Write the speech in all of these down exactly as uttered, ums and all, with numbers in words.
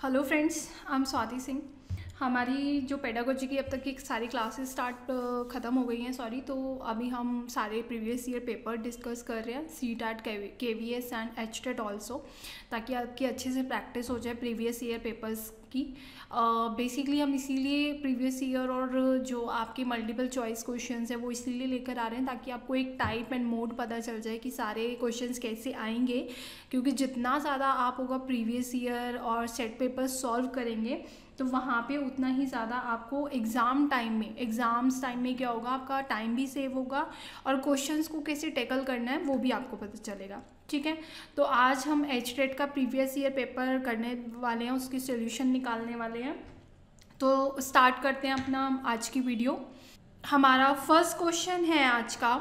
Hello friends, I am Swati Singh. हमारी जो pedagogy की अब तक की सारी क्लासेस स्टार्ट ख़त्म हो गई हैं सॉरी तो अभी हम सारे प्रीवियस ईयर पेपर डिस्कस कर रहे हैं, C TET K V S and H TET also, ताकि आपकी अच्छे से प्रैक्टिस हो जाए प्रीवियस ईयर पेपर्स की। बेसिकली uh, हम इसीलिए प्रीवियस ईयर और जो आपके मल्टीपल चॉइस क्वेश्चंस है वो इसीलिए लेकर आ रहे हैं ताकि आपको एक टाइप एंड मोड पता चल जाए कि सारे क्वेश्चंस कैसे आएंगे, क्योंकि जितना ज़्यादा आप होगा प्रीवियस ईयर और सेट पेपर सॉल्व करेंगे तो वहाँ पे उतना ही ज़्यादा आपको एग्ज़ाम टाइम में एग्ज़ाम्स टाइम में क्या होगा, आपका टाइम भी सेव होगा और क्वेश्चंस को कैसे टैकल करना है वो भी आपको पता चलेगा। ठीक है, तो आज हम एच टेट का प्रीवियस ईयर पेपर करने वाले हैं, उसकी सॉल्यूशन निकालने वाले हैं। तो स्टार्ट करते हैं अपना आज की वीडियो। हमारा फर्स्ट क्वेश्चन है आज का,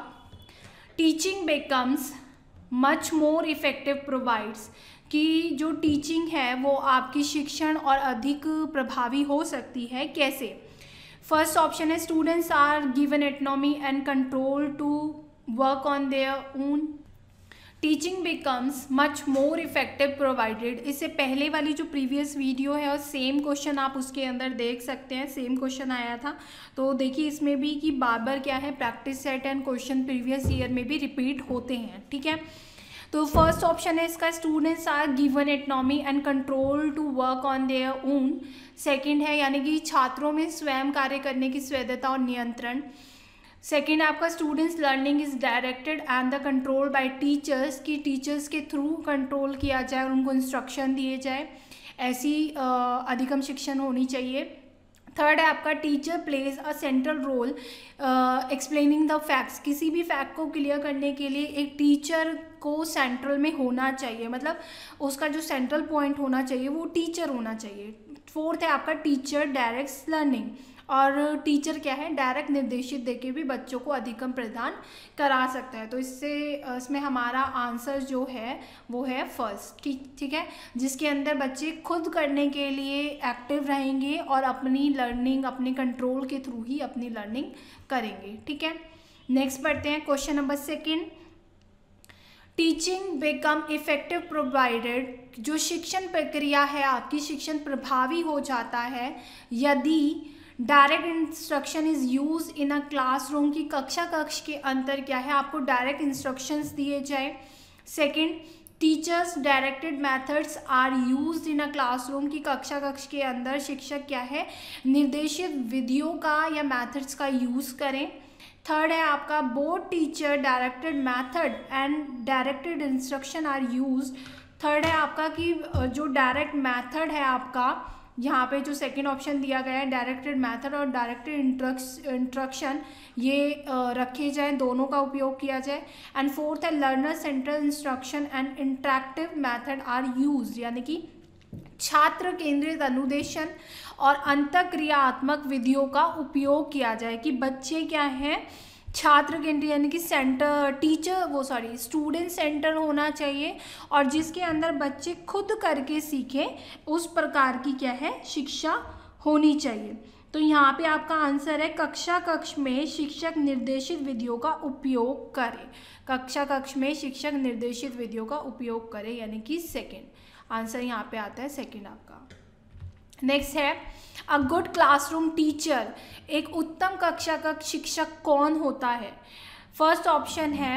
teaching becomes much more effective provides, कि जो टीचिंग है वो आपकी शिक्षण और अधिक प्रभावी हो सकती है, कैसे? फर्स्ट ऑप्शन है students are given autonomy and control to work on their own. Teaching becomes much more effective provided, इससे पहले वाली जो प्रीवियस वीडियो है और सेम क्वेश्चन आप उसके अंदर देख सकते हैं, सेम क्वेश्चन आया था। तो देखिए इसमें भी कि बार बार क्या है, practice set and question previous year में भी रिपीट होते हैं। ठीक है, तो फर्स्ट ऑप्शन है इसका students are given autonomy and control to work on their own. Second है यानी कि छात्रों में स्वयं कार्य करने की स्वायत्तता और नियंत्रण। सेकंड आपका students learning is directed and the control by teachers, की टीचर्स के थ्रू कंट्रोल किया जाए और उनको इंस्ट्रक्शन दिए जाए, ऐसी अधिगम शिक्षण होनी चाहिए। थर्ड है आपका teacher plays a central role explaining the facts, किसी भी फैक्ट को क्लियर करने के लिए एक टीचर को सेंट्रल में होना चाहिए, मतलब उसका जो सेंट्रल पॉइंट होना चाहिए वो टीचर होना चाहिए। फोर्थ है आपका टीचर डायरेक्ट्स लर्निंग, और टीचर क्या है, डायरेक्ट निर्देशित देके भी बच्चों को अधिगम प्रदान करा सकता है। तो इससे इसमें हमारा आंसर जो है वो है फर्स्ट। ठीक ठीक है, जिसके अंदर बच्चे खुद करने के लिए एक्टिव रहेंगे और अपनी लर्निंग अपने कंट्रोल के थ्रू ही अपनी लर्निंग करेंगे। ठीक है, नेक्स्ट पढ़ते हैं question number second. Teaching become effective provided, जो शिक्षण प्रक्रिया है आपकी, शिक्षण प्रभावी हो जाता है यदि direct instruction is use in a classroom, की कक्षा कक्ष के अंदर क्या है आपको डायरेक्ट इंस्ट्रक्शंस दिए जाए। Second, teachers directed methods are used in a classroom, की कक्षा कक्ष के अंदर शिक्षक क्या है निर्देशित विधियों का या मेथड्स का यूज करें। थर्ड है आपका both teacher directed method and directed instruction are used. Third है आपका कि जो डायरेक्ट मेथड है आपका, यहाँ पे जो सेकंड ऑप्शन दिया गया है डायरेक्टेड मेथड और डायरेक्टेड इंस्ट्रक्शन, ये रखे जाएं, दोनों का उपयोग किया जाए। एंड फोर्थ है learner central instruction and interactive method are used, यानी कि छात्र केंद्रित अनुदेशन और अंतःक्रियात्मक विधियों का उपयोग किया जाए, कि बच्चे क्या हैं छात्र केंद्र यानी कि सेंटर टीचर वो सॉरी स्टूडेंट सेंटर होना चाहिए और जिसके अंदर बच्चे खुद करके सीखें, उस प्रकार की क्या है शिक्षा होनी चाहिए। तो यहाँ पे आपका आंसर है कक्षा कक्ष में शिक्षक निर्देशित विधियों का उपयोग करें, कक्षा कक्ष में शिक्षक निर्देशित विधियों का उपयोग करें, यानी कि सेकेंड आंसर यहाँ पे आता है सेकेंड आपका। नेक्स्ट है अ गुड क्लासरूम टीचर, एक उत्तम कक्षा का शिक्षक कौन होता है? फर्स्ट ऑप्शन है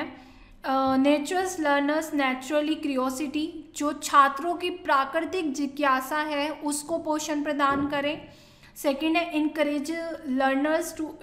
नेचुरल लर्नर्स नेचुरली क्यूरियोसिटी, जो छात्रों की प्राकृतिक जिज्ञासा है उसको पोषण प्रदान करें। सेकंड है encourage learners to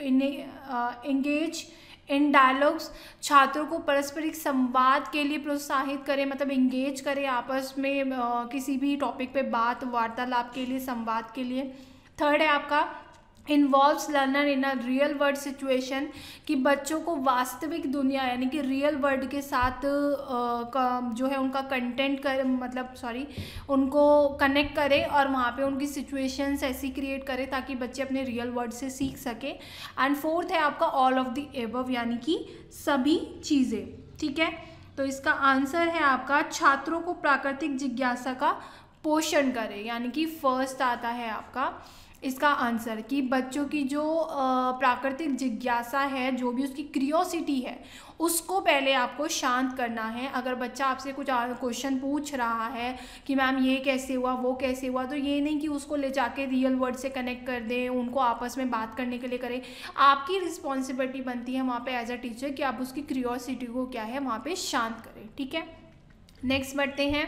engage in dialogues, छात्रों को पारस्परिक संवाद के लिए प्रोत्साहित करें, मतलब इंगेज करें आपस में आ, किसी भी टॉपिक पे बात वार्तालाप के लिए, संवाद के लिए। थर्ड है आपका involves learner in a real world situation, कि बच्चों को वास्तविक दुनिया यानी कि रियल वर्ल्ड के साथ आ, का, जो है उनका कंटेंट कर मतलब सॉरी उनको कनेक्ट करे और वहाँ पे उनकी सिचुएशंस ऐसी क्रिएट करे ताकि बच्चे अपने रियल वर्ल्ड से सीख सके। एंड फोर्थ है आपका ऑल ऑफ द एबव, यानी कि सभी चीज़ें। ठीक है, तो इसका आंसर है आपका छात्रों को प्राकृतिक जिज्ञासा का पोषण करे, यानी कि फर्स्ट आता है आपका। इसका आंसर कि बच्चों की जो प्राकृतिक जिज्ञासा है, जो भी उसकी क्यूरियोसिटी है, उसको पहले आपको शांत करना है। अगर बच्चा आपसे कुछ क्वेश्चन पूछ रहा है कि मैम ये कैसे हुआ, वो कैसे हुआ, तो ये नहीं कि उसको ले जाके रियल वर्ल्ड से कनेक्ट कर दें, उनको आपस में बात करने के लिए करें। आपकी रिस्पॉन्सिबिलिटी बनती है वहाँ पे एज अ टीचर कि आप उसकी क्यूरियोसिटी को क्या है वहाँ पे शांत करें, ठीक है। नेक्स्ट बढ़ते हैं,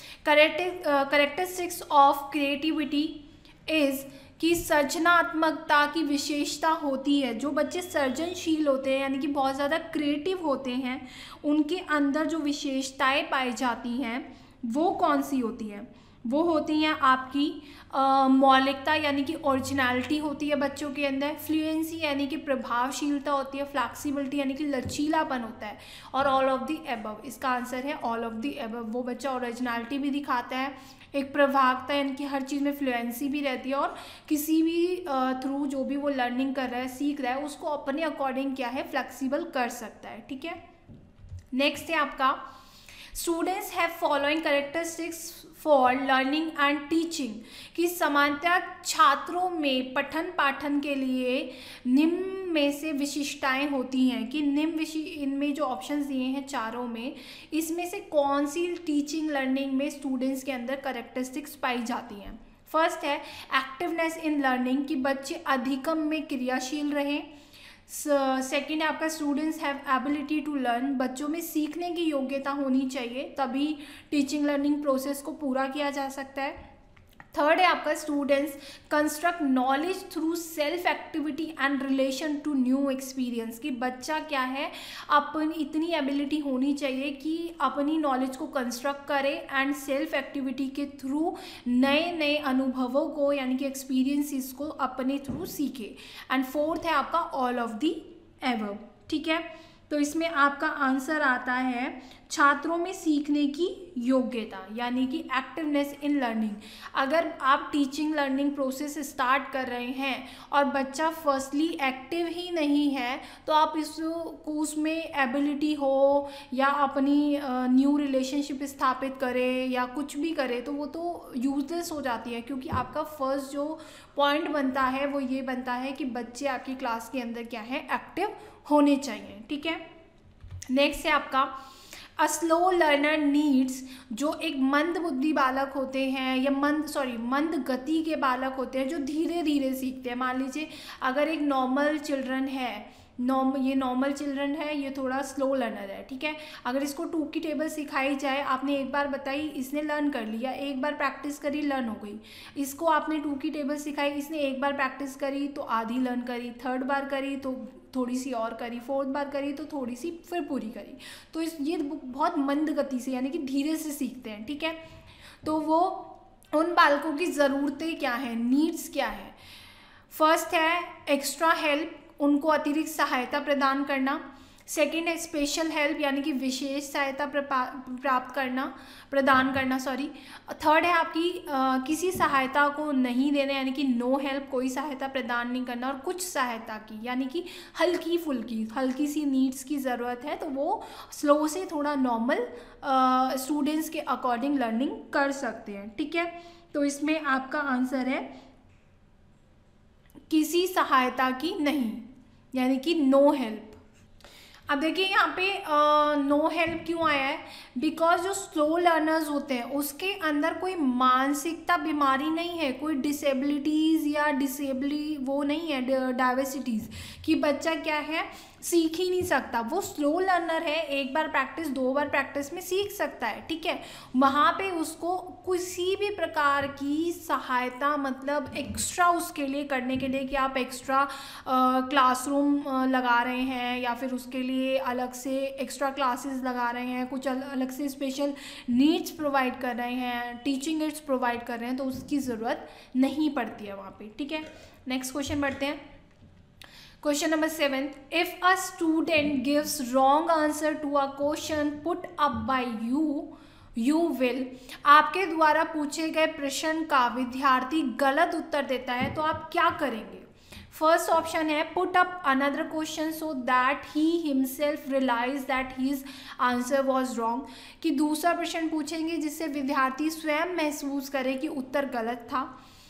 कैरेक्टरिस्टिक्स ऑफ क्रिएटिविटी इज़ कि सृजनात्मकता की विशेषता होती है। जो बच्चे सृजनशील होते हैं यानी कि बहुत ज़्यादा क्रिएटिव होते हैं, उनके अंदर जो विशेषताएं पाई जाती हैं वो कौन सी होती हैं? वो होती हैं आपकी मौलिकता यानी कि ओरिजिनलिटी होती है बच्चों के अंदर, फ्लुएंसी यानी कि प्रभावशीलता होती है, फ्लैक्सिबिलिटी यानी कि लचीलापन होता है, और ऑल ऑफ द एबव। इसका आंसर है ऑल ऑफ द एबव। वो बच्चा ओरिजिनलिटी भी दिखाता है, एक प्रभावता यानी कि हर चीज़ में फ्लुएंसी भी रहती है, और किसी भी थ्रू जो भी वो लर्निंग कर रहा है, सीख रहा है, उसको अपने अकॉर्डिंग क्या है फ्लेक्सिबल कर सकता है, ठीक है। नेक्स्ट है आपका, students have following characteristics for learning and teaching, कि सामान्यतः छात्रों में पठन पाठन के लिए निम्न में से विशिष्टताएं होती हैं, कि निम्न विशि इनमें जो ऑप्शंस दिए हैं चारों में, इसमें से कौन सी टीचिंग लर्निंग में स्टूडेंट्स के अंदर कैरेक्टरिस्टिक्स पाई जाती हैं। फर्स्ट है एक्टिवनेस इन लर्निंग, कि बच्चे अधिकम में क्रियाशील रहें। सेकेंड है आपका students have ability to learn, बच्चों में सीखने की योग्यता होनी चाहिए, तभी टीचिंग लर्निंग प्रोसेस को पूरा किया जा सकता है। थर्ड है आपका students construct knowledge through self activity and relation to new experience, कि बच्चा क्या है अपनी इतनी एबिलिटी होनी चाहिए कि अपनी नॉलेज को कंस्ट्रक्ट करे एंड सेल्फ एक्टिविटी के थ्रू नए नए अनुभवों को यानी कि एक्सपीरियंसिस को अपने थ्रू सीखे। एंड फोर्थ है आपका ऑल ऑफ दी एबव, ठीक है। तो इसमें आपका आंसर आता है छात्रों में सीखने की योग्यता यानी कि एक्टिवनेस इन लर्निंग। अगर आप टीचिंग लर्निंग प्रोसेस स्टार्ट कर रहे हैं और बच्चा फर्स्टली एक्टिव ही नहीं है, तो आप इसको उसमें एबिलिटी हो या अपनी न्यू रिलेशनशिप स्थापित करे या कुछ भी करे, तो वो तो यूजलेस हो जाती है, क्योंकि आपका फर्स्ट जो पॉइंट बनता है वो ये बनता है कि बच्चे आपकी क्लास के अंदर क्या है एक्टिव होने चाहिए, ठीक है। नेक्स्ट है आपका अ स्लो लर्नर नीड्स, जो एक मंद बुद्धि बालक होते हैं या मंद सॉरी मंद गति के बालक होते हैं जो धीरे धीरे सीखते हैं। मान लीजिए अगर एक नॉर्मल चिल्ड्रन है, नॉर्म ये नॉर्मल चिल्ड्रन है, ये थोड़ा स्लो लर्नर है, ठीक है। अगर इसको टू की टेबल सिखाई जाए, आपने एक बार बताई, इसने लर्न कर लिया, एक बार प्रैक्टिस करी लर्न हो गई। इसको आपने टू की टेबल सिखाई, इसने एक बार प्रैक्टिस करी तो आधी लर्न करी, थर्ड बार करी तो थोड़ी सी और करी, फोर्थ बार करी तो थोड़ी सी फिर पूरी करी। तो इस ये बहुत मंद गति से यानी कि धीरे से सीखते हैं, ठीक है। तो वो उन बालकों की ज़रूरतें क्या हैं, नीड्स क्या है। फर्स्ट है एक्स्ट्रा हेल्प, उनको अतिरिक्त सहायता प्रदान करना। सेकेंड है स्पेशल हेल्प यानी कि विशेष सहायता प्राप्त करना प्रदान करना सॉरी थर्ड है आपकी आ, किसी सहायता को नहीं देना यानी कि नो हेल्प, कोई सहायता प्रदान नहीं करना, और कुछ सहायता की यानी कि हल्की फुल्की हल्की सी नीड्स की ज़रूरत है, तो वो स्लो से थोड़ा नॉर्मल स्टूडेंट्स के अकॉर्डिंग लर्निंग कर सकते हैं, ठीक है। तो इसमें आपका आंसर है किसी सहायता की नहीं यानी कि नो हेल्प। अब देखिए यहाँ पे नो हेल्प क्यों आया है, बिकॉज जो स्लो लर्नर्स होते हैं उसके अंदर कोई मानसिकता बीमारी नहीं है, कोई डिसेबिलिटीज़ या डिसेबली वो नहीं है, डाइवर्सिटीज़ कि बच्चा क्या है सीख ही नहीं सकता। वो स्लो लर्नर है, एक बार प्रैक्टिस दो बार प्रैक्टिस में सीख सकता है, ठीक है। वहाँ पे उसको किसी भी प्रकार की सहायता मतलब एक्स्ट्रा उसके लिए करने के लिए कि आप एक्स्ट्रा क्लासरूम लगा रहे हैं या फिर उसके लिए अलग से एक्स्ट्रा क्लासेस लगा रहे हैं, कुछ अलग से स्पेशल नीड्स प्रोवाइड कर रहे हैं, टीचिंग एड्स प्रोवाइड कर रहे हैं, तो उसकी ज़रूरत नहीं पड़ती है वहाँ पे, ठीक है। नेक्स्ट क्वेश्चन बढ़ते हैं। Question number seventh, if a student gives wrong answer to a question put up by you, you will, आपके द्वारा पूछे गए प्रश्न का विद्यार्थी गलत उत्तर देता है तो आप क्या करेंगे। फर्स्ट ऑप्शन है put up another question so that he himself realise that his answer was wrong, कि दूसरा प्रश्न पूछेंगे जिससे विद्यार्थी स्वयं महसूस करे कि उत्तर गलत था।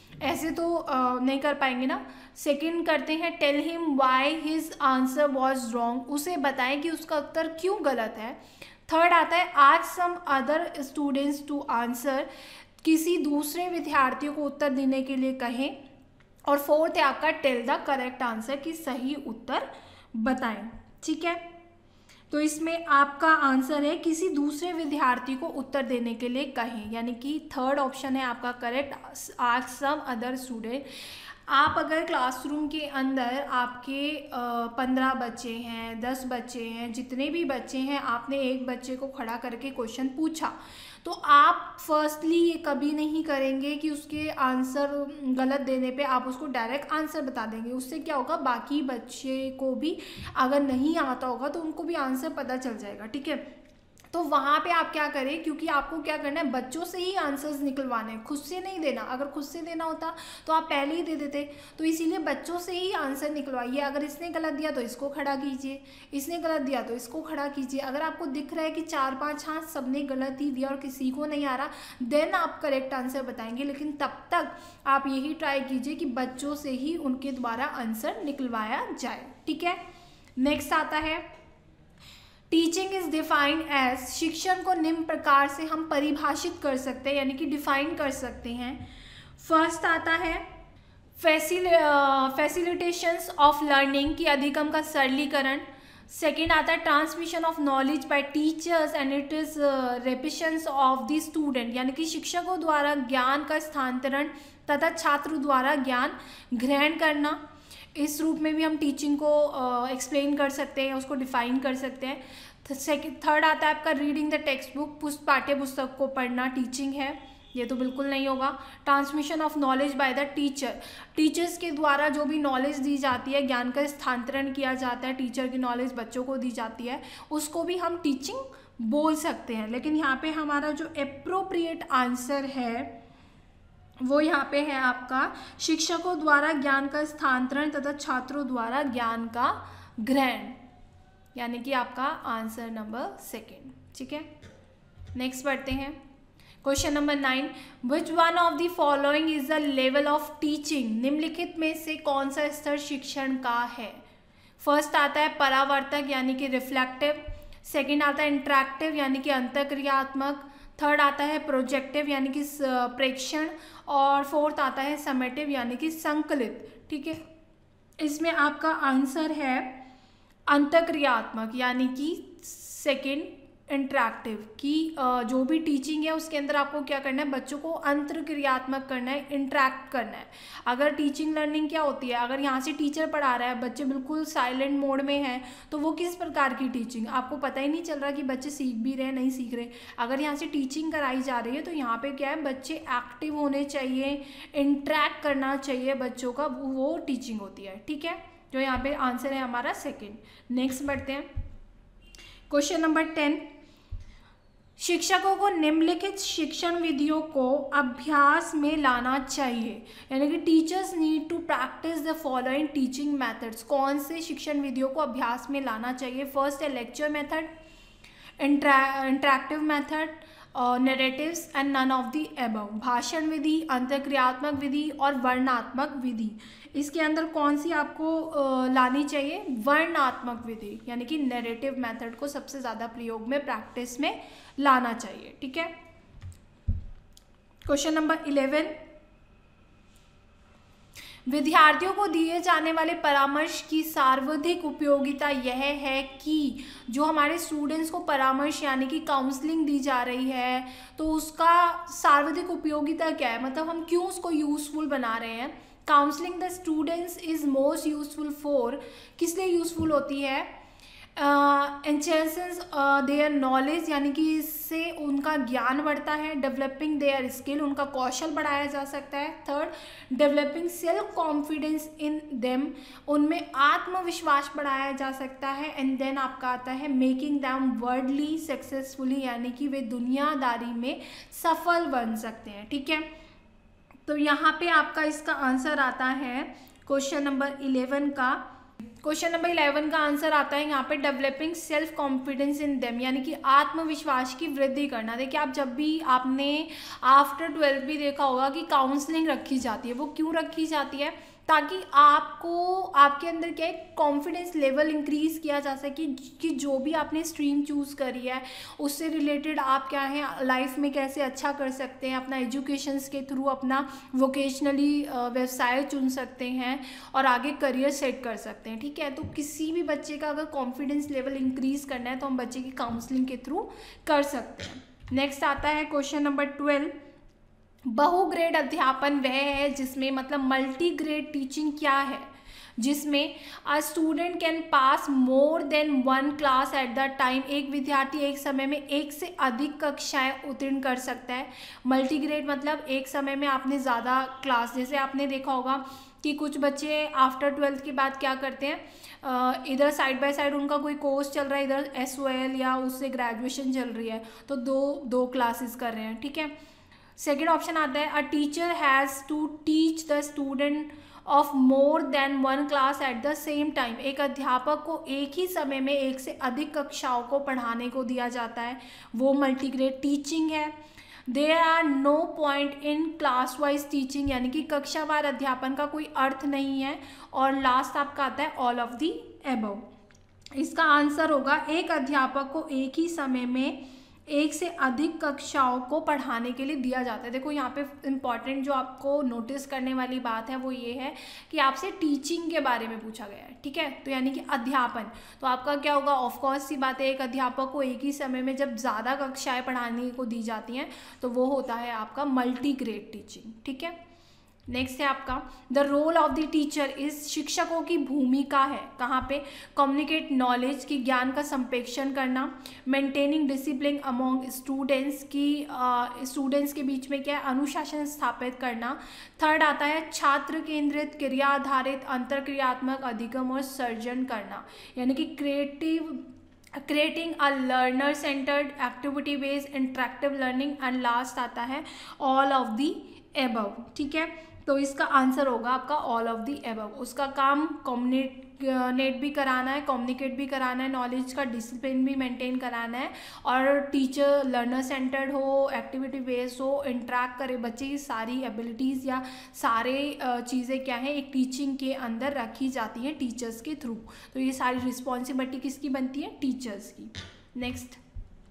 ऐसे तो uh, नहीं कर पाएंगे ना। सेकंड करते हैं, tell him why his answer was wrong, उसे बताएं कि उसका उत्तर क्यों गलत है। थर्ड आता है, ask some other students to answer, किसी दूसरे विद्यार्थियों को उत्तर देने के लिए कहें। और फोर्थ है आपका, टेल द करेक्ट आंसर, कि सही उत्तर बताएं। ठीक है, तो इसमें आपका आंसर है किसी दूसरे विद्यार्थी को उत्तर देने के लिए कहें, यानी कि थर्ड ऑप्शन है आपका correct, ask some other student. आप अगर क्लासरूम के अंदर आपके पंद्रह बच्चे हैं, दस बच्चे हैं, जितने भी बच्चे हैं, आपने एक बच्चे को खड़ा करके क्वेश्चन पूछा, तो आप फर्स्टली ये कभी नहीं करेंगे कि उसके आंसर गलत देने पे आप उसको डायरेक्ट आंसर बता देंगे। उससे क्या होगा, बाकी बच्चे को भी अगर नहीं आता होगा तो उनको भी आंसर पता चल जाएगा। ठीक है, तो वहाँ पे आप क्या करें, क्योंकि आपको क्या करना है, बच्चों से ही आंसर्स निकलवाने हैं, खुद से नहीं देना। अगर खुद से देना होता तो आप पहले ही दे देते, तो इसीलिए बच्चों से ही आंसर निकलवाइए। अगर इसने गलत दिया तो इसको खड़ा कीजिए, इसने गलत दिया तो इसको खड़ा कीजिए। अगर आपको दिख रहा है कि चार पाँच हाँ सबने गलत ही दिया और किसी को नहीं आ रहा, देन आप करेक्ट आंसर बताएंगे। लेकिन तब तक आप यही ट्राई कीजिए कि बच्चों से ही उनके द्वारा आंसर निकलवाया जाए। ठीक है, नेक्स्ट आता है, टीचिंग इज डिफाइंड एज, शिक्षण को निम्न प्रकार से हम परिभाषित कर सकते हैं, यानी कि डिफाइन कर सकते हैं। फर्स्ट आता है फैसिलिटेशंस ऑफ लर्निंग, की अधिगम का सरलीकरण। सेकेंड आता है transmission of knowledge by teachers and it is repetitions of the student, यानी कि शिक्षकों द्वारा ज्ञान का स्थानांतरण तथा छात्र द्वारा ज्ञान ग्रहण करना। इस रूप में भी हम टीचिंग को एक्सप्लेन uh, कर सकते हैं, उसको डिफाइन कर सकते हैं। सेकेंड थर्ड आता है आपका रीडिंग द टेक्स्ट बुक, पुस्त पाठ्य पुस्तक को पढ़ना टीचिंग है, ये तो बिल्कुल नहीं होगा। Transmission of knowledge by the teacher, teachers के द्वारा जो भी नॉलेज दी जाती है, ज्ञान का स्थानांतरण किया जाता है, टीचर की नॉलेज बच्चों को दी जाती है, उसको भी हम टीचिंग बोल सकते हैं। लेकिन यहाँ पे हमारा जो एप्रोप्रिएट आंसर है वो यहाँ पे है आपका शिक्षकों द्वारा ज्ञान का स्थानांतरण तथा छात्रों द्वारा ज्ञान का ग्रहण, यानी कि आपका आंसर नंबर सेकेंड। ठीक है, नेक्स्ट बढ़ते हैं, question number nine, which one of the following is the level of teaching, निम्नलिखित में से कौन सा स्तर शिक्षण का है। फर्स्ट आता है परावर्तक, यानी कि रिफ्लेक्टिव। सेकेंड आता है इंटरैक्टिव, यानी कि अंतःक्रियात्मक। थर्ड आता है प्रोजेक्टिव, यानी कि प्रेक्षण। और फोर्थ आता है समेटिव, यानी कि संकलित। ठीक है, इसमें आपका आंसर है अंतःक्रियात्मक, यानी कि सेकेंड इंटरैक्टिव, की जो भी टीचिंग है उसके अंदर आपको क्या करना है, बच्चों को अंतःक्रियात्मक करना है, इंटरैक्ट करना है। अगर टीचिंग लर्निंग क्या होती है, अगर यहाँ से टीचर पढ़ा रहा है, बच्चे बिल्कुल साइलेंट मोड में हैं, तो वो किस प्रकार की टीचिंग, आपको पता ही नहीं चल रहा कि बच्चे सीख भी रहे हैं नहीं सीख रहे। अगर यहाँ से टीचिंग कराई जा रही है तो यहाँ पे क्या है, बच्चे एक्टिव होने चाहिए, इंटरैक्ट करना चाहिए बच्चों का, वो टीचिंग होती है। ठीक है, जो यहाँ पे आंसर है हमारा सेकेंड। नेक्स्ट बढ़ते हैं, क्वेश्चन नंबर टेन, शिक्षकों को निम्नलिखित शिक्षण विधियों को अभ्यास में लाना चाहिए, यानी कि teachers need to practice the following teaching methods, कौन से शिक्षण विधियों को अभ्यास में लाना चाहिए। फर्स्ट है lecture method, interactive method, narratives and none of the above, भाषण विधि, अंतःक्रियात्मक विधि और वर्णनात्मक विधि। इसके अंदर कौन सी आपको लानी चाहिए, वर्णनात्मक विधि, यानी कि नैरेटिव मेथड को सबसे ज़्यादा प्रयोग में प्रैक्टिस में लाना चाहिए। ठीक है, क्वेश्चन नंबर इलेवन, विद्यार्थियों को दिए जाने वाले परामर्श की सर्वाधिक उपयोगिता यह है कि जो हमारे स्टूडेंट्स को परामर्श यानी कि काउंसलिंग दी जा रही है, तो उसका सर्वाधिक उपयोगिता क्या है, मतलब हम क्यों उसको यूजफुल बना रहे हैं। Counselling the students is most useful for, किस लिए यूजफुल होती है, एनचेंसेस देयर नॉलेज, यानी कि इससे उनका ज्ञान बढ़ता है। डेवलपिंग देयर स्किल, उनका कौशल बढ़ाया जा सकता है। Third, developing self confidence in them, उनमें आत्मविश्वास बढ़ाया जा सकता है। एंड देन आपका आता है मेकिंग दैम वर्ल्डली सक्सेसफुली, यानी कि वे दुनियादारी में सफल बन सकते हैं। ठीक है, तो यहाँ पे आपका इसका आंसर आता है क्वेश्चन नंबर इलेवन का क्वेश्चन नंबर इलेवन का आंसर आता है यहाँ पे developing self confidence in them, यानी कि आत्मविश्वास की वृद्धि करना। देखिए आप जब भी आपने आफ्टर ट्वेल्थ भी देखा होगा कि काउंसलिंग रखी जाती है, वो क्यों रखी जाती है, ताकि आपको आपके अंदर क्या है कॉन्फिडेंस लेवल इंक्रीज किया जा सके कि जो भी आपने स्ट्रीम चूज़ करी है उससे रिलेटेड आप क्या है लाइफ में कैसे अच्छा कर सकते हैं, अपना एजुकेशंस के थ्रू अपना वोकेशनली व्यवसाय चुन सकते हैं और आगे करियर सेट कर सकते हैं। ठीक है, तो किसी भी बच्चे का अगर कॉन्फिडेंस लेवल इंक्रीज करना है तो हम बच्चे की काउंसलिंग के थ्रू कर सकते हैं। नेक्स्ट आता है क्वेश्चन नंबर ट्वेल्व, बहुग्रेड अध्यापन वह है जिसमें, मतलब मल्टी ग्रेड टीचिंग क्या है, जिसमें a student can pass more than one class at the time, एक विद्यार्थी एक समय में एक से अधिक कक्षाएं उत्तीर्ण कर सकता है। मल्टी ग्रेड मतलब एक समय में आपने ज़्यादा क्लास, जैसे आपने देखा होगा कि कुछ बच्चे आफ्टर ट्वेल्थ के बाद क्या करते हैं, Uh, इधर साइड बाय साइड उनका कोई कोर्स चल रहा है, इधर एस ओ एल या उससे ग्रेजुएशन चल रही है, तो दो दो क्लासेस कर रहे हैं। ठीक है, सेकेंड ऑप्शन आता है a teacher has to teach the student of more than one class at the same time, एक अध्यापक को एक ही समय में एक से अधिक कक्षाओं को पढ़ाने को दिया जाता है, वो मल्टीग्रेड टीचिंग है। There are no point in class wise teaching, यानी कि कक्षावार अध्यापन का कोई अर्थ नहीं है। और लास्ट आपका आता है ऑल ऑफ दी एबव। इसका आंसर होगा एक अध्यापक को एक ही समय में एक से अधिक कक्षाओं को पढ़ाने के लिए दिया जाता है। देखो यहाँ पे इम्पॉर्टेंट जो आपको नोटिस करने वाली बात है वो ये है कि आपसे टीचिंग के बारे में पूछा गया है। ठीक है, तो यानी कि अध्यापन, तो आपका क्या होगा, ऑफकोर्स सी बात है, एक अध्यापक को एक ही समय में जब ज़्यादा कक्षाएं पढ़ाने को दी जाती हैं तो वो होता है आपका मल्टी ग्रेड टीचिंग। ठीक है, नेक्स्ट है आपका the role of the teacher is, शिक्षकों की भूमिका है कहाँ पे, कम्युनिकेट नॉलेज की, ज्ञान का संप्रेषण करना, मेंटेनिंग डिसिप्लिन अमोंग स्टूडेंट्स की, स्टूडेंट्स uh, के बीच में क्या है अनुशासन स्थापित करना। थर्ड आता है छात्र केंद्रित, क्रिया आधारित, अंतरक्रियात्मक अधिगम और सर्जन करना, यानी कि creative creating a learner centred activity based interactive learning. And last आता है ऑल ऑफ द एबव। ठीक है, तो इसका आंसर होगा आपका ऑल ऑफ दी एबव। उसका काम कम्युनिकेट भी कराना है, कम्युनिकेट भी कराना है, नॉलेज का डिसिप्लिन भी मेंटेन कराना है, और टीचर लर्नर सेंटर्ड हो, एक्टिविटी बेस्ड हो, इंटरेक्ट करे बच्चे की सारी एबिलिटीज़ या सारे चीज़ें क्या है एक टीचिंग के अंदर रखी जाती हैं टीचर्स के थ्रू। तो ये सारी रिस्पॉन्सिबिलिटी किसकी बनती है, टीचर्स की। Next,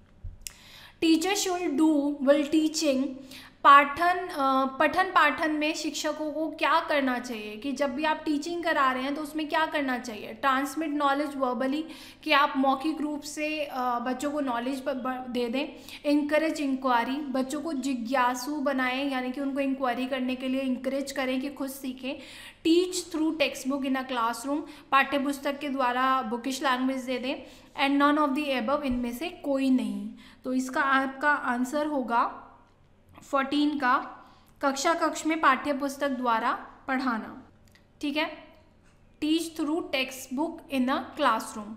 teacher should do will teaching, पाठन पठन पाठन में शिक्षकों को क्या करना चाहिए, कि जब भी आप टीचिंग करा रहे हैं तो उसमें क्या करना चाहिए, ट्रांसमिट नॉलेज वर्बली, कि आप मौखिक रूप से बच्चों को नॉलेज दे दें, इनकरेज इंक्वायरी, बच्चों को जिज्ञासु बनाएं, यानी कि उनको इंक्वायरी करने के लिए इंकरेज करें कि खुद सीखें, teach through textbook in a classroom, पाठ्य पुस्तक के द्वारा बुकिश लैंग्वेज दे दें, and none of the above, इनमें से कोई नहीं। तो इसका आपका आंसर होगा फोर्टीन का कक्षा कक्ष में पाठ्य पुस्तक द्वारा पढ़ाना। ठीक है, teach through textbook in a classroom.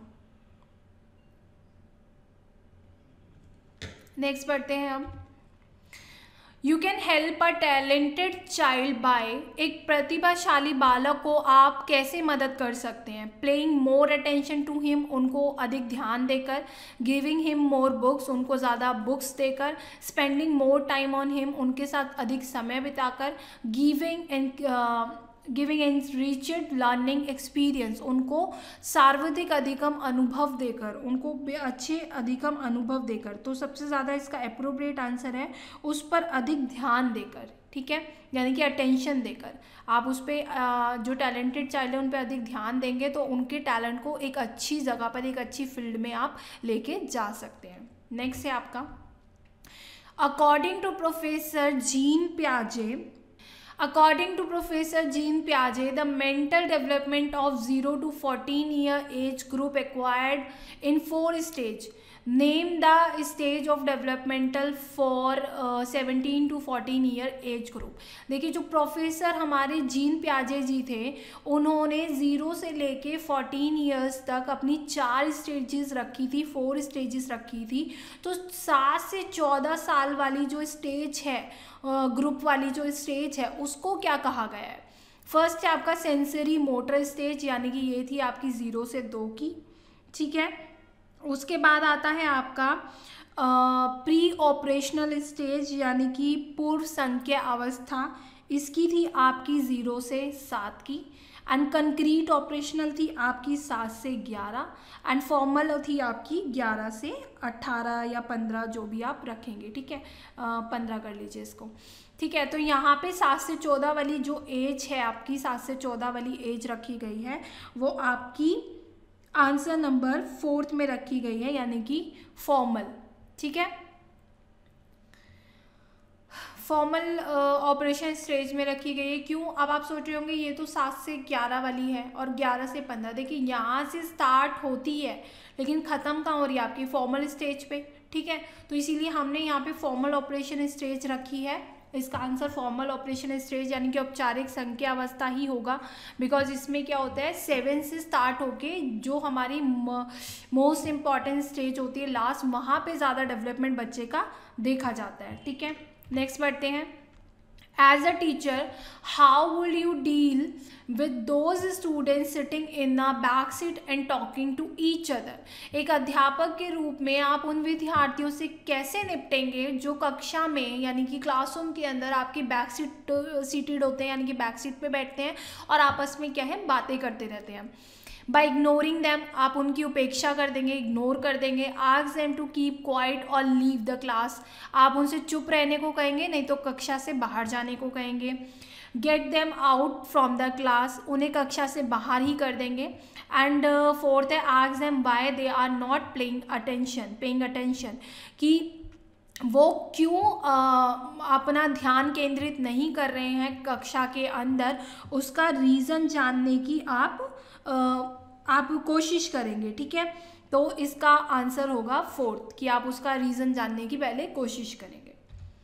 Next पढ़ते हैं हम, you can help a talented child by, एक प्रतिभाशाली बालक को आप कैसे मदद कर सकते हैं, playing more attention to him, उनको अधिक ध्यान देकर, गिविंग हिम मोर बुक्स, उनको ज़्यादा बुक्स देकर, spending more time on him, उनके साथ अधिक समय बिताकर, giving and giving enriched learning experience, उनको सार्वधिक अधिगम अनुभव देकर, उनको अच्छे अधिगम अनुभव देकर। तो सबसे ज़्यादा इसका अप्रोप्रिएट आंसर है उस पर अधिक ध्यान देकर। ठीक है, यानी कि अटेंशन देकर आप उस पर जो टैलेंटेड चाइल्ड है उन पर अधिक ध्यान देंगे तो उनके टैलेंट को एक अच्छी जगह पर, एक अच्छी फील्ड में आप लेके जा सकते हैं। नेक्स्ट है आपका, अकॉर्डिंग टू प्रोफेसर जीन पियाजे, According to Professor Jean Piaget, the mental development of zero to fourteen year age group acquired in four stages. Name the stage of developmental for uh, seventeen to fourteen year age group. देखिए जो professor हमारे gene प्याजे जी थे उन्होंने zero से लेके fourteen years तक अपनी चार स्टेजेस रखी थी, फोर स्टेजेस रखी थी। तो सात से चौदह साल वाली जो स्टेज है, ग्रुप वाली जो स्टेज है, उसको क्या कहा गया है, फर्स्ट है आपका सेंसरी मोटर स्टेज, यानी कि ये थी आपकी ज़ीरो से दो की, ठीक है। उसके बाद आता है आपका प्री ऑपरेशनल स्टेज, यानी कि पूर्व संज्ञा अवस्था, इसकी थी आपकी ज़ीरो से सात की। एंड कंक्रीट ऑपरेशनल थी आपकी सात से ग्यारह, एंड फॉर्मल थी आपकी ग्यारह से अट्ठारह या पंद्रह, जो भी आप रखेंगे, ठीक है, पंद्रह कर लीजिए इसको, ठीक है। तो यहाँ पे सात से चौदह वाली जो एज है आपकी, सात से चौदह वाली एज रखी गई है, वो आपकी आंसर नंबर फोर्थ में रखी गई है, यानी कि फॉर्मल, ठीक है। फॉर्मल ऑपरेशन स्टेज में रखी गई है, क्यों? अब आप सोच रहे होंगे ये तो सात से ग्यारह वाली है और ग्यारह से पंद्रह, देखिए यहाँ से स्टार्ट होती है लेकिन ख़त्म कहाँ हो रही है आपकी फॉर्मल स्टेज पे, ठीक है। तो इसीलिए हमने यहाँ पे फॉर्मल ऑपरेशन स्टेज रखी है। इसका आंसर फॉर्मल ऑपरेशन स्टेज यानी कि औपचारिक संज्ञा अवस्था ही होगा, बिकॉज इसमें क्या होता है, सेवन से स्टार्ट होके जो हमारी मोस्ट इम्पॉर्टेंट स्टेज होती है लास्ट, वहाँ पे ज़्यादा डेवलपमेंट बच्चे का देखा जाता है, ठीक है। नेक्स्ट बढ़ते हैं। As a teacher how will you deal with those students sitting in a back seat and talking to each other. एक अध्यापक के रूप में आप उन विद्यार्थियों से कैसे निपटेंगे जो कक्षा में यानी कि क्लासरूम के अंदर आपकी बैक सीट सीटेड होते हैं, यानी कि बैक सीट पे बैठते हैं और आपस में क्या है, बातें करते रहते हैं। बाय इग्नोरिंग दैम, आप उनकी उपेक्षा कर देंगे, इग्नोर कर देंगे। Ask them to keep quiet और लीव द क्लास, आप उनसे चुप रहने को कहेंगे, नहीं तो कक्षा से बाहर जाने को कहेंगे। Get them out from the class, उन्हें कक्षा से बाहर ही कर देंगे। एंड फोर्थ है ask them why they are not playing attention paying attention, कि वो क्यों आ, अपना ध्यान केंद्रित नहीं कर रहे हैं कक्षा के अंदर, उसका रीज़न जानने की आप आ, आप कोशिश करेंगे, ठीक है। तो इसका आंसर होगा फोर्थ, कि आप उसका रीज़न जानने की पहले कोशिश करेंगे।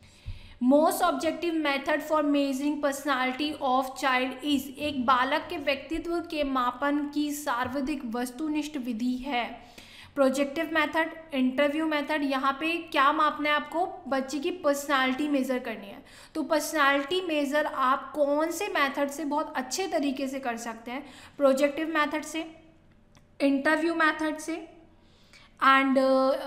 Most objective method for measuring personality of child is, एक बालक के व्यक्तित्व के मापन की सर्वाधिक वस्तुनिष्ठ विधि है। प्रोजेक्टिव मेथड, इंटरव्यू मेथड, यहाँ पे क्या मापना है आपको, बच्चे की पर्सनालिटी मेज़र करनी है। तो पर्सनालिटी मेज़र आप कौन से मेथड से बहुत अच्छे तरीके से कर सकते हैं, प्रोजेक्टिव मेथड से, इंटरव्यू मेथड से, एंड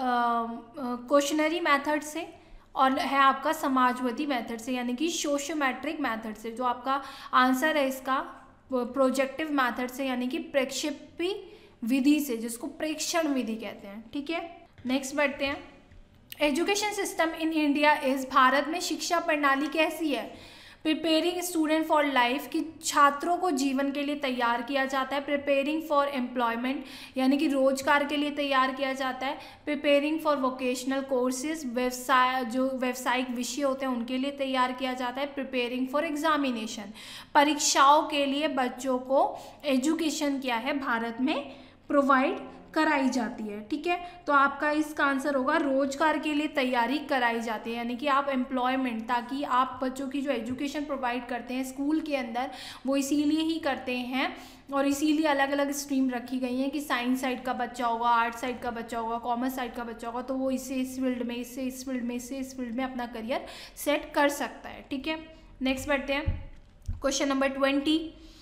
क्वेश्चनरी मेथड से, और है आपका समाजवादी मेथड से, यानी कि सोशियोमेट्रिक मेथड से। जो आपका आंसर है इसका प्रोजेक्टिव मेथड से, यानी कि प्रक्षेपी विधि से, जिसको प्रेक्षण विधि कहते हैं, ठीक है। नेक्स्ट बढ़ते हैं। Education system in India is, भारत में शिक्षा प्रणाली कैसी है? प्रिपेयरिंग स्टूडेंट फॉर लाइफ, कि छात्रों को जीवन के लिए तैयार किया जाता है। प्रिपेयरिंग फॉर एम्प्लॉयमेंट, यानी कि रोजगार के लिए तैयार किया जाता है। प्रिपेयरिंग फॉर वोकेशनल कोर्सेज, व्यवसाय जो व्यावसायिक विषय होते हैं उनके लिए तैयार किया जाता है। प्रिपेयरिंग फॉर एग्जामिनेशन, परीक्षाओं के लिए बच्चों को एजुकेशन क्या है भारत में प्रोवाइड कराई जाती है, ठीक है। तो आपका इसका आंसर होगा रोजगार के लिए तैयारी कराई जाती है, यानी कि आप एम्प्लॉयमेंट, ताकि आप बच्चों की जो एजुकेशन प्रोवाइड करते हैं स्कूल के अंदर, वो इसीलिए ही करते हैं, और इसीलिए अलग अलग स्ट्रीम रखी गई हैं कि साइंस साइड का बच्चा होगा, आर्ट साइड का बच्चा होगा, कॉमर्स साइड का बच्चा होगा, तो वो इससे इस फील्ड में, इससे इस फील्ड में, इससे इस फील्ड में अपना करियर सेट कर सकता है, ठीक है। नेक्स्ट बढ़ते हैं। Question number twenty.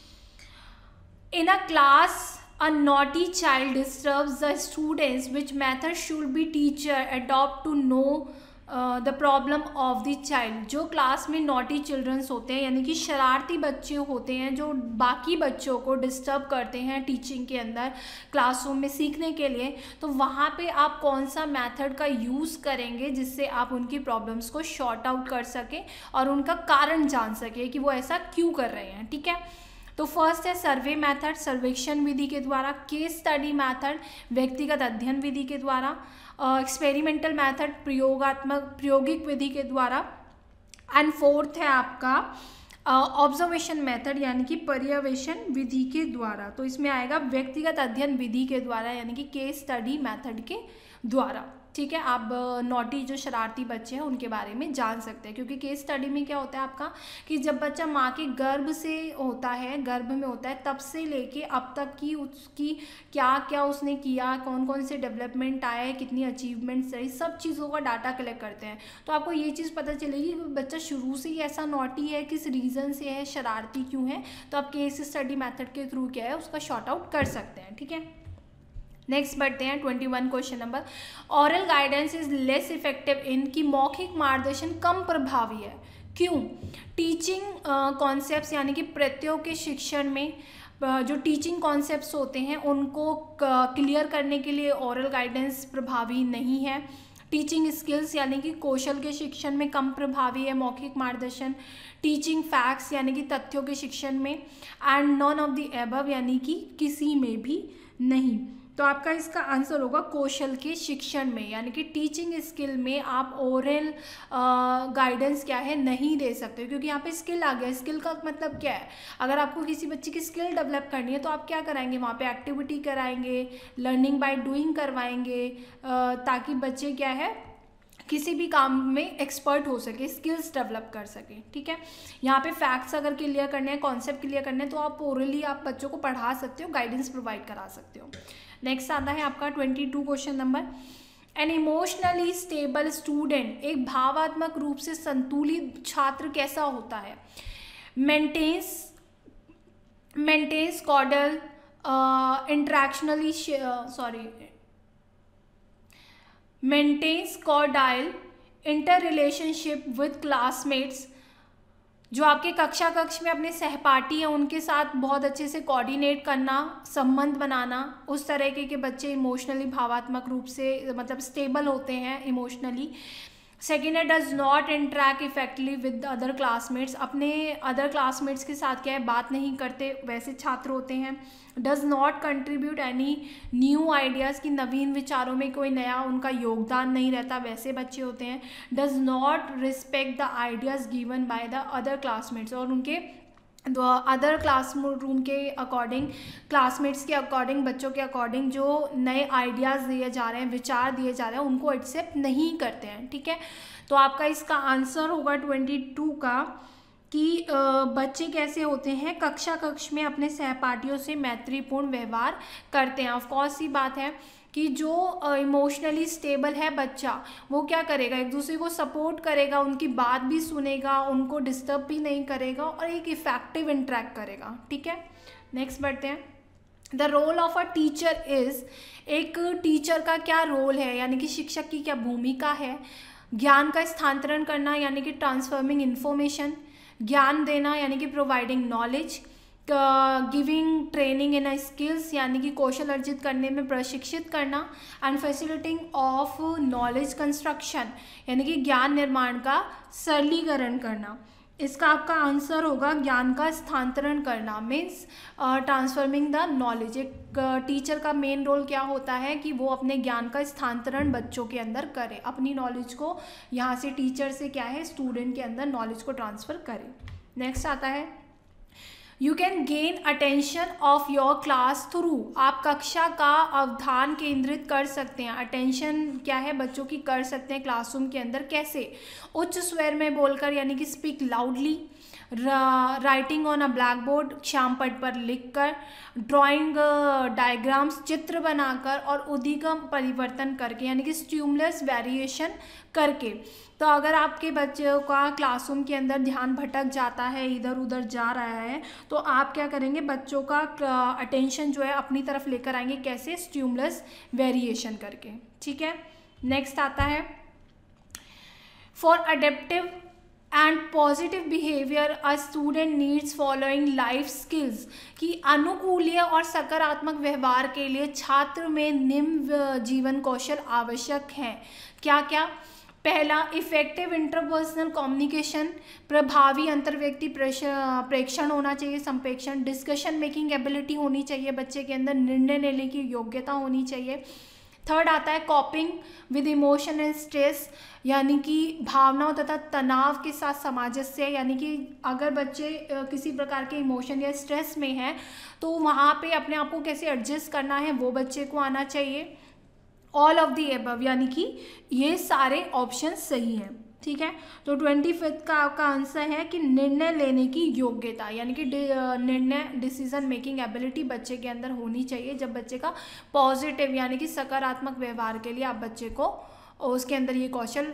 In a class a naughty child disturbs the students, which method should be teacher adopt to know uh, the problem of the child? जो क्लास में naughty childrens होते हैं, यानी कि शरारती बच्चे होते हैं जो बाकी बच्चों को डिस्टर्ब करते हैं टीचिंग के अंदर, क्लासरूम में सीखने के लिए, तो वहाँ पे आप कौन सा मेथड का यूज़ करेंगे जिससे आप उनकी प्रॉब्लम्स को शॉर्ट आउट कर सकें और उनका कारण जान सकें कि वो ऐसा क्यों कर रहे हैं, ठीक है। तो फर्स्ट है सर्वे मेथड, सर्वेक्षण विधि के द्वारा। केस स्टडी मेथड, व्यक्तिगत अध्ययन विधि के द्वारा। एक्सपेरिमेंटल मेथड, प्रयोगात्मक प्रायोगिक विधि के द्वारा। एंड फोर्थ है आपका ऑब्जर्वेशन मेथड, यानी कि पर्यवेक्षण विधि के द्वारा। तो इसमें आएगा व्यक्तिगत अध्ययन विधि के द्वारा, यानी कि केस स्टडी मेथड के द्वारा, ठीक है, आप नोटी जो शरारती बच्चे हैं उनके बारे में जान सकते हैं, क्योंकि केस स्टडी में क्या होता है आपका कि जब बच्चा माँ के गर्भ से होता है, गर्भ में होता है, तब से लेके अब तक की उसकी क्या क्या उसने किया, कौन कौन से डेवलपमेंट आए, कितनी अचीवमेंट्स रही, सब चीज़ों का डाटा कलेक्ट करते हैं। तो आपको ये चीज़ पता चलेगी कि बच्चा शुरू से ही ऐसा नोटी है, किस रीज़न से है, शरारती क्यों है, तो आप केस स्टडी मेथड के थ्रू क्या है उसका शॉर्ट आउट कर सकते हैं। ठीक है, नेक्स्ट बढ़ते हैं twenty one question number. Oral guidance is less effective in, कि मौखिक मार्गदर्शन कम प्रभावी है, क्यों? टीचिंग कॉन्सेप्ट्स यानी कि प्रत्ययों के शिक्षण में uh, जो टीचिंग कॉन्सेप्ट्स होते हैं उनको क्लियर करने के लिए ऑरल गाइडेंस प्रभावी नहीं है। टीचिंग स्किल्स यानी कि कौशल के शिक्षण में कम प्रभावी है मौखिक मार्गदर्शन। टीचिंग फैक्ट्स यानी कि तथ्यों के शिक्षण में, and none of the above यानी कि किसी में भी नहीं। तो आपका इसका आंसर होगा कौशल के शिक्षण में, यानी कि टीचिंग स्किल में आप ओरल गाइडेंस क्या है नहीं दे सकते, क्योंकि यहाँ पे स्किल आ गया। स्किल का मतलब क्या है, अगर आपको किसी बच्चे की स्किल डेवलप करनी है तो आप क्या कराएंगे, वहाँ पे एक्टिविटी कराएंगे, लर्निंग बाय डूइंग करवाएंगे, ताकि बच्चे क्या है किसी भी काम में एक्सपर्ट हो सके, स्किल्स डेवलप कर सके। ठीक है, यहाँ पे फैक्ट्स अगर क्लियर करने हैं, कॉन्सेप्ट क्लियर करने हैं, तो आप ओरली आप बच्चों को पढ़ा सकते हो, गाइडेंस प्रोवाइड करा सकते हो। नेक्स्ट आता है आपका twenty two question number. An emotionally stable student, एक भावात्मक रूप से संतुलित छात्र कैसा होता है? Maintains maintains cordial interactionally sorry maintains cordial inter relationship with classmates, जो आपके कक्षा कक्ष में अपने सहपाठी हैं उनके साथ बहुत अच्छे से कोऑर्डिनेट करना, संबंध बनाना, उस तरीके के बच्चे इमोशनली भावात्मक रूप से मतलब स्टेबल होते हैं इमोशनली। सेकेंड है does not interact effectively with other classmates, अपने अदर क्लासमेट्स के साथ क्या है बात नहीं करते, वैसे छात्र होते हैं। Does not contribute any new ideas, की नवीन विचारों में कोई नया उनका योगदान नहीं रहता, वैसे बच्चे होते हैं। Does not respect the ideas given by the other classmates, और उनके अदर क्लास रूम के अकॉर्डिंग, क्लासमेट्स के अकॉर्डिंग, बच्चों के अकॉर्डिंग जो नए आइडियाज़ दिए जा रहे हैं, विचार दिए जा रहे हैं, उनको एक्सेप्ट नहीं करते हैं। ठीक है, तो आपका इसका आंसर होगा ट्वेंटी टू का कि बच्चे कैसे होते हैं, कक्षा कक्ष में अपने सहपाठियों से मैत्रीपूर्ण व्यवहार करते हैं। ऑफकोर्स सी बात है कि जो इमोशनली स्टेबल है बच्चा, वो क्या करेगा, एक दूसरे को सपोर्ट करेगा, उनकी बात भी सुनेगा, उनको डिस्टर्ब भी नहीं करेगा, और एक इफेक्टिव इंटरेक्ट करेगा। ठीक है, नेक्स्ट बढ़ते हैं। The role of a teacher is, एक टीचर का क्या रोल है, यानी कि शिक्षक की क्या भूमिका है? ज्ञान का स्थानांतरण करना यानी कि ट्रांसफॉर्मिंग इंफॉर्मेशन, ज्ञान देना यानी कि providing knowledge, giving training in skills यानी कि कौशल अर्जित करने में प्रशिक्षित करना, and facilitating of knowledge construction यानी कि ज्ञान निर्माण का सरलीकरण करना। इसका आपका आंसर होगा ज्ञान का स्थानांतरण करना, मीन्स ट्रांसफॉर्मिंग द नॉलेज। एक टीचर का मेन रोल क्या होता है कि वो अपने ज्ञान का स्थानांतरण बच्चों के अंदर करे, अपनी नॉलेज को यहाँ से टीचर से क्या है स्टूडेंट के अंदर नॉलेज को ट्रांसफ़र करे। नेक्स्ट आता है you can gain attention of your class through, आप कक्षा का अवधान केंद्रित कर सकते हैं, अटेंशन क्या है बच्चों की कर सकते हैं क्लासरूम के अंदर, कैसे? उच्च स्वर में बोलकर यानी कि speak loudly, writing on a blackboard श्याम पट पर लिखकर, ड्राइंग डायग्राम्स चित्र बनाकर, और उद्दीपक परिवर्तन करके यानी कि स्टिमुलस वेरिएशन करके। तो अगर आपके बच्चों का क्लासरूम के अंदर ध्यान भटक जाता है, इधर उधर जा रहा है, तो आप क्या करेंगे, बच्चों का अटेंशन जो है अपनी तरफ लेकर आएंगे, कैसे? स्टिमुलस वेरिएशन करके। ठीक है, नेक्स्ट आता है for adaptive and positive behaviour a student needs following life skills, कि अनुकूलीय और सकारात्मक व्यवहार के लिए छात्र में निम्न जीवन कौशल आवश्यक हैं। क्या क्या? पहला, इफेक्टिव इंटरपर्सनल कम्युनिकेशन, प्रभावी अंतर्व्यक्ति प्रेक्षण होना चाहिए, संप्रेक्षण, डिस्कशन मेकिंग एबिलिटी होनी चाहिए बच्चे के अंदर, निर्णय लेने की योग्यता होनी चाहिए। थर्ड आता है coping with emotion and stress, यानी कि भावनाओं तथा तनाव के साथ सामंजस्य, यानी कि अगर बच्चे किसी प्रकार के इमोशन या स्ट्रेस में हैं तो वहाँ पे अपने आप को कैसे एडजस्ट करना है वो बच्चे को आना चाहिए। ऑल ऑफ द अबव, यानी कि ये सारे ऑप्शन सही हैं, ठीक है। तो ट्वेंटी फिफ्थ का आपका आंसर है कि निर्णय लेने की योग्यता, यानी कि निर्णय डिसीजन मेकिंग एबिलिटी बच्चे के अंदर होनी चाहिए। जब बच्चे का पॉजिटिव यानी कि सकारात्मक व्यवहार के लिए आप बच्चे को उसके अंदर ये कौशल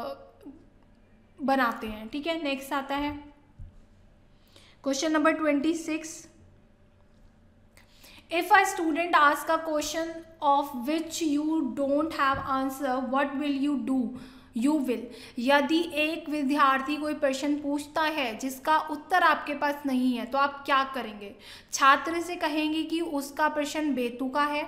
बनाते हैं, ठीक है। नेक्स्ट आता है question number twenty six. If a student asks a question of which you don't have answer, what will you do? You will. यदि एक विद्यार्थी कोई प्रश्न पूछता है जिसका उत्तर आपके पास नहीं है तो आप क्या करेंगे? छात्र से कहेंगे कि उसका प्रश्न बेतुका है,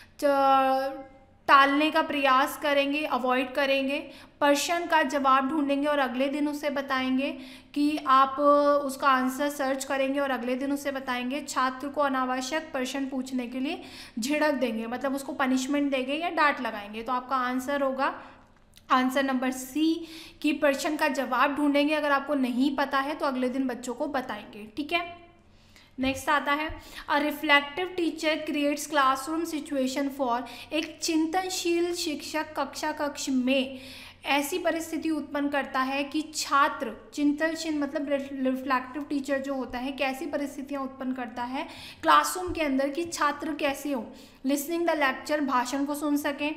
टालने का प्रयास करेंगे, अवॉइड करेंगे, प्रश्न का जवाब ढूंढेंगे और अगले दिन उसे बताएंगे कि आप उसका आंसर सर्च करेंगे और अगले दिन उसे बताएंगे। छात्र को अनावश्यक प्रश्न पूछने के लिए झिड़क देंगे, मतलब उसको पनिशमेंट देंगे या डांट लगाएंगे। तो आपका आंसर होगा आंसर नंबर सी कि प्रश्न का जवाब ढूंढेंगे, अगर आपको नहीं पता है तो अगले दिन बच्चों को बताएंगे, ठीक है। नेक्स्ट आता है a reflective teacher creates classroom situation for. एक चिंतनशील शिक्षक कक्षा कक्ष में ऐसी परिस्थिति उत्पन्न करता है कि छात्र, चिंतनशील मतलब रिफ्लेक्टिव टीचर जो होता है कैसी परिस्थितियां उत्पन्न करता है क्लासरूम के अंदर कि छात्र कैसे हो, लिसनिंग द लेक्चर, भाषण को सुन सकें,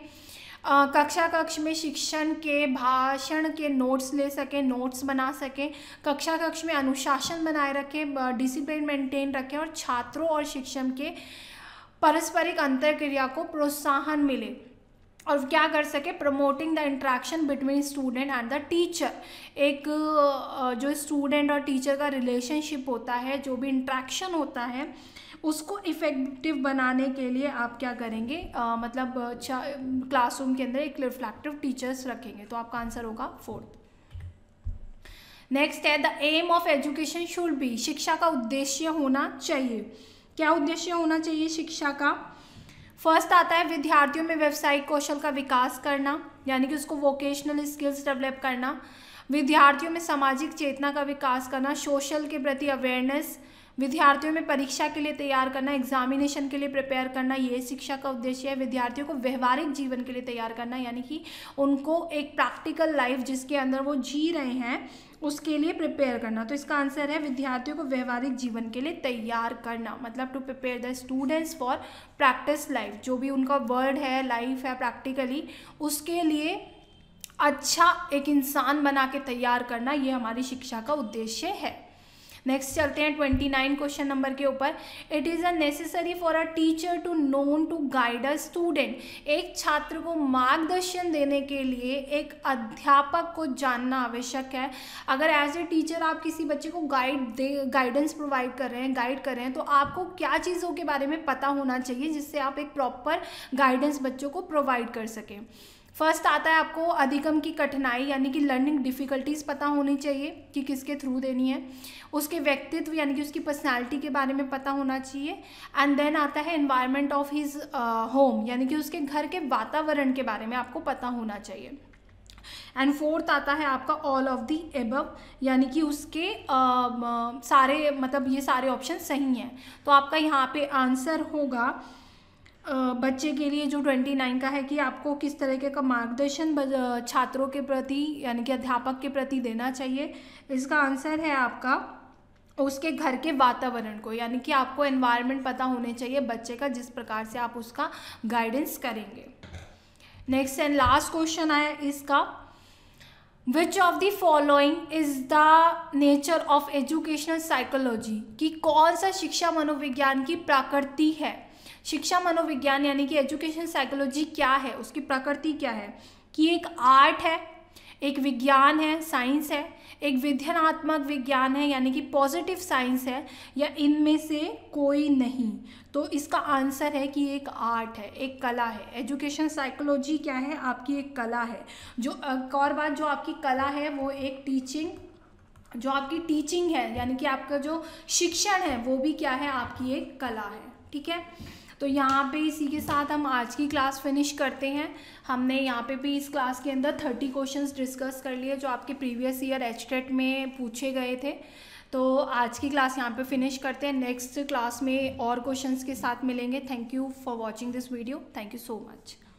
कक्षा कक्ष में शिक्षण के भाषण के नोट्स ले सकें, नोट्स बना सकें, कक्षा कक्ष में अनुशासन बनाए रखें, डिसिप्लिन मेंटेन रखें और छात्रों और शिक्षण के पारस्परिक अंतरक्रिया को प्रोत्साहन मिले और क्या कर सके, promoting the interaction between student and the teacher. एक जो स्टूडेंट और टीचर का रिलेशनशिप होता है, जो भी इंटरेक्शन होता है उसको इफेक्टिव बनाने के लिए आप क्या करेंगे, आ, मतलब क्लासरूम के अंदर एक रिफ्लेक्टिव टीचर्स रखेंगे। तो आपका आंसर होगा फोर्थ। नेक्स्ट है the aim of education should be. शिक्षा का उद्देश्य होना चाहिए। क्या उद्देश्य होना चाहिए शिक्षा का? फर्स्ट आता है विद्यार्थियों में व्यावसायिक कौशल का विकास करना, यानी कि उसको वोकेशनल स्किल्स डेवलप करना, विद्यार्थियों में सामाजिक चेतना का विकास करना, सोशल के प्रति अवेयरनेस, विद्यार्थियों में परीक्षा के लिए तैयार करना, एग्जामिनेशन के लिए प्रिपेयर करना, ये शिक्षा का उद्देश्य है। विद्यार्थियों को व्यवहारिक जीवन के लिए तैयार करना, यानी कि उनको एक प्रैक्टिकल लाइफ जिसके अंदर वो जी रहे हैं उसके लिए प्रिपेयर करना। तो इसका आंसर है विद्यार्थियों को व्यवहारिक जीवन के लिए तैयार करना, मतलब to prepare the students for practice life. जो भी उनका वर्ड है, लाइफ है प्रैक्टिकली, उसके लिए अच्छा एक इंसान बना के तैयार करना, ये हमारी शिक्षा का उद्देश्य है। नेक्स्ट चलते हैं ट्वेंटी नाइन क्वेश्चन नंबर के ऊपर। It is a necessary for a teacher to known to guide a student. एक छात्र को मार्गदर्शन देने के लिए एक अध्यापक को जानना आवश्यक है। अगर एज ए टीचर आप किसी बच्चे को गाइड दे गाइडेंस प्रोवाइड कर रहे हैं, गाइड कर रहे हैं, तो आपको क्या चीज़ों के बारे में पता होना चाहिए जिससे आप एक प्रॉपर गाइडेंस बच्चों को प्रोवाइड कर सकें। फर्स्ट आता है आपको अधिगम की कठिनाई, यानी कि लर्निंग डिफ़िकल्टीज पता होनी चाहिए कि किसके थ्रू देनी है। उसके व्यक्तित्व यानी कि उसकी पर्सनालिटी के बारे में पता होना चाहिए। एंड देन आता है एनवायरनमेंट ऑफ हिज होम, यानी कि उसके घर के वातावरण के बारे में आपको पता होना चाहिए। एंड फोर्थ आता है आपका ऑल ऑफ दी एबव, यानी कि उसके uh, सारे मतलब ये सारे ऑप्शन सही हैं। तो आपका यहाँ पे आंसर होगा बच्चे के लिए जो ट्वेंटी नाइन का है कि आपको किस तरीके का मार्गदर्शन छात्रों के प्रति यानी कि अध्यापक के प्रति देना चाहिए। इसका आंसर है आपका उसके घर के वातावरण को, यानी कि आपको एनवायरनमेंट पता होने चाहिए बच्चे का, जिस प्रकार से आप उसका गाइडेंस करेंगे। नेक्स्ट एंड लास्ट क्वेश्चन आया इसका, which of the following is the nature of educational psychology, कि कौन सा शिक्षा मनोविज्ञान की प्रकृति है। शिक्षा मनोविज्ञान यानी कि एजुकेशन साइकोलॉजी क्या है, उसकी प्रकृति क्या है, कि एक आर्ट है, एक विज्ञान है, साइंस है, एक विज्ञानात्मक विज्ञान है यानी कि पॉजिटिव साइंस है, या इनमें से कोई नहीं। तो इसका आंसर है कि एक आर्ट है, एक कला है। एजुकेशन साइकोलॉजी क्या है, आपकी एक कला है। जो एक और बात, जो आपकी कला है वो एक टीचिंग, जो आपकी टीचिंग है यानी कि आपका जो शिक्षण है वो भी क्या है, आपकी एक कला है। ठीक है, तो यहाँ पे इसी के साथ हम आज की क्लास फिनिश करते हैं। हमने यहाँ पे भी इस क्लास के अंदर थर्टी क्वेश्चंस डिस्कस कर लिए जो आपके प्रीवियस ईयर एच टेट में पूछे गए थे। तो आज की क्लास यहाँ पे फिनिश करते हैं, नेक्स्ट क्लास में और क्वेश्चंस के साथ मिलेंगे। Thank you for watching this video, thank you so much.